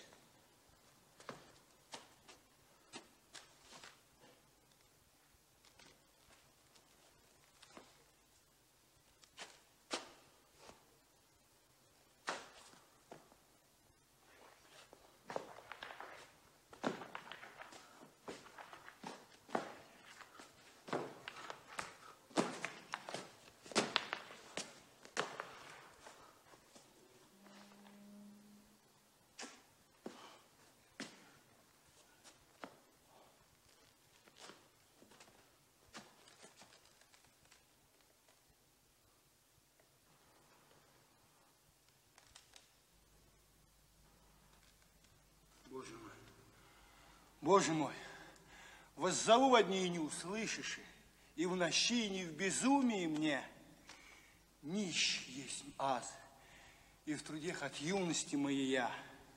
Боже мой, воззову во дни и не услышишь, и в нощи, и не в безумии мне. Нищ есть аз, и в трудех от юности моей я.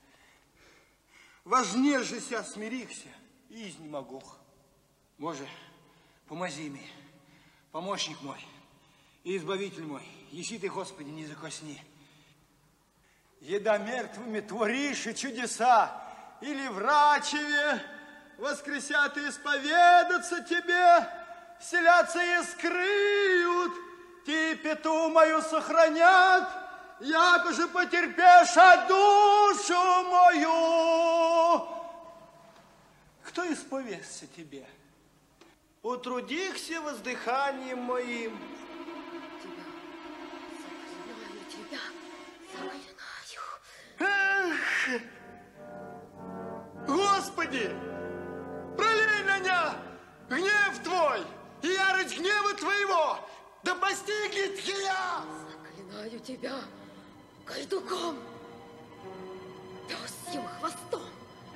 Вознежися, смирихся, и изнемогох. Боже, помози мне, помощник мой и избавитель мой, еси ты, Господи, не закосни. Еда мертвыми творишь и чудеса, или в Рачеве воскресят и исповедаться тебе, вселятся и скрыют, ти пету мою сохранят, яко же потерпеша душу мою. Кто исповестся тебе? Утрудихся воздыханием моим. Тебя заклинаю. Эх, Господи, пролей на меня гнев Твой и ярость гнева Твоего, да постигнет я. Заклинаю тебя кольдуком, пёсьим хвостом,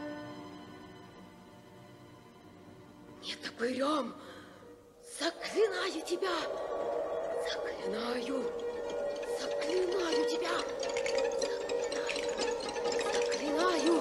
не топырем. Заклинаю тебя, заклинаю тебя, заклинаю.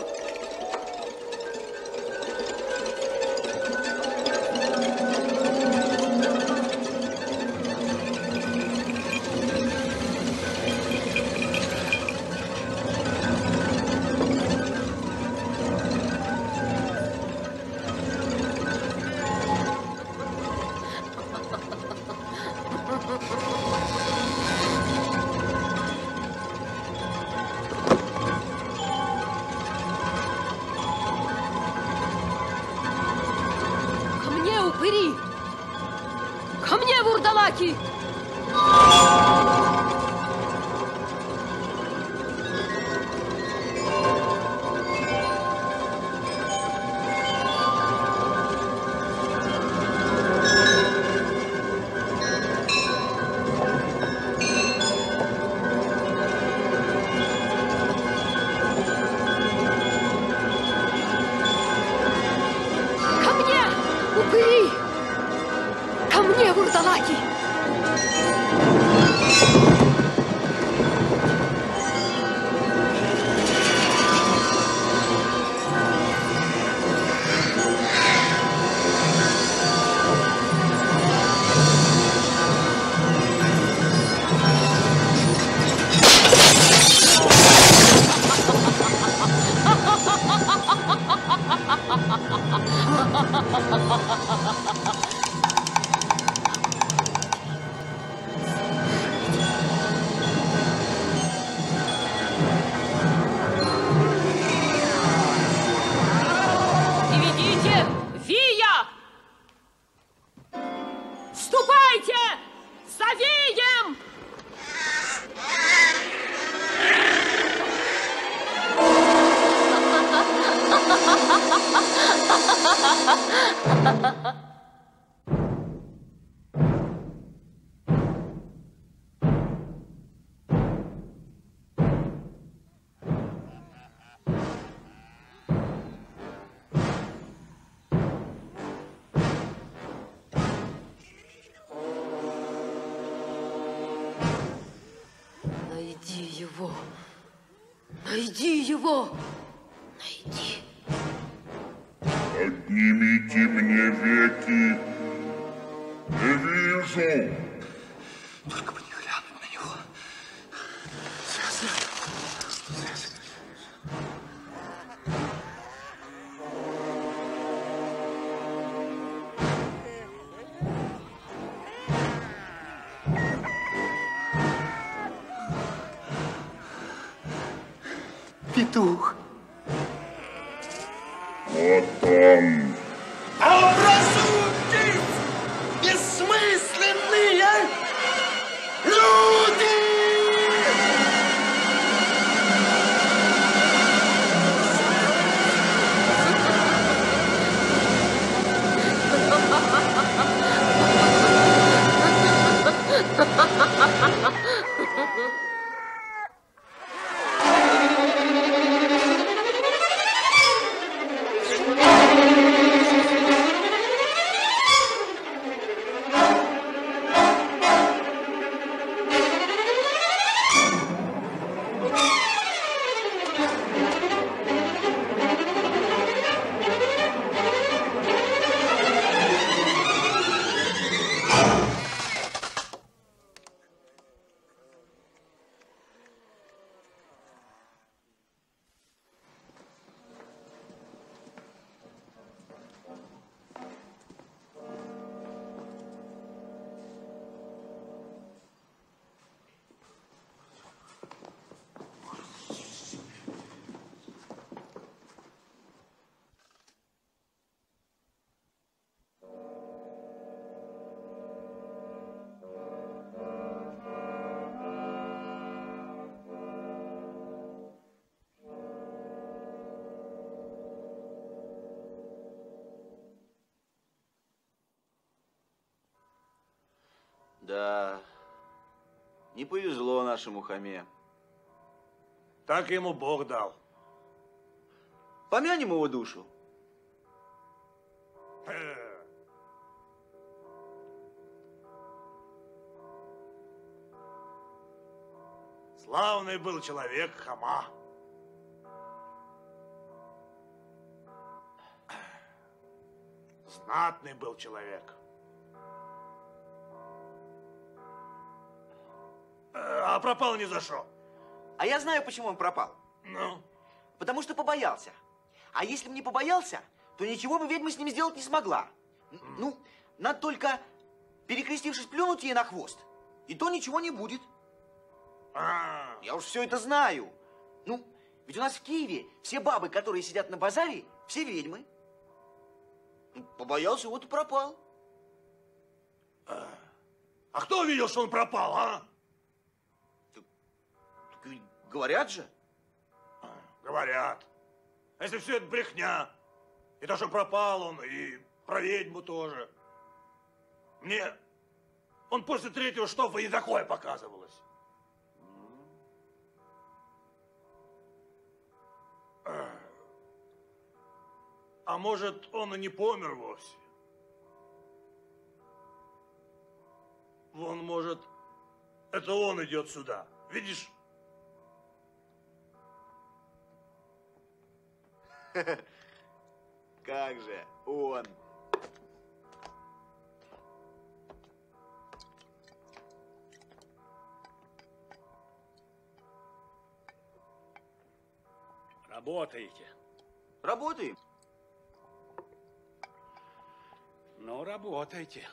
Ко мне, вурдалаки! Ко мне, упыри! Ко мне, вурдалаки! Приведите Вия! Ступайте за Вием! Найди его! Найди его! Найди! Поднимите мне веки, не вижу. Только бы не глянуть на него. Петух. Вот он. Образуйтесь, бессмысленные люди! Да, не повезло нашему Хоме. Так ему Бог дал. Помянем его душу. Славный был человек Хома. Знатный был человек. А пропал ни за что. А я знаю, почему он пропал. Ну? Потому что побоялся. А если бы не побоялся, то ничего бы ведьма с ним сделать не смогла. Ну, надо только, перекрестившись, плюнуть ей на хвост. И то ничего не будет. Я уж все это знаю. Ну, ведь у нас в Киеве все бабы, которые сидят на базаре, все ведьмы. Побоялся, вот и пропал. А кто видел, что он пропал, а? Так говорят же. Говорят. А если все это брехня? И то, что пропал он, и про ведьму тоже. Мне он после третьего штофа и такое показывалось. А может, он и не помер вовсе? Вон, может, это он идет сюда. Видишь? Как же он? Работаете? Работаем. Ну, работайте.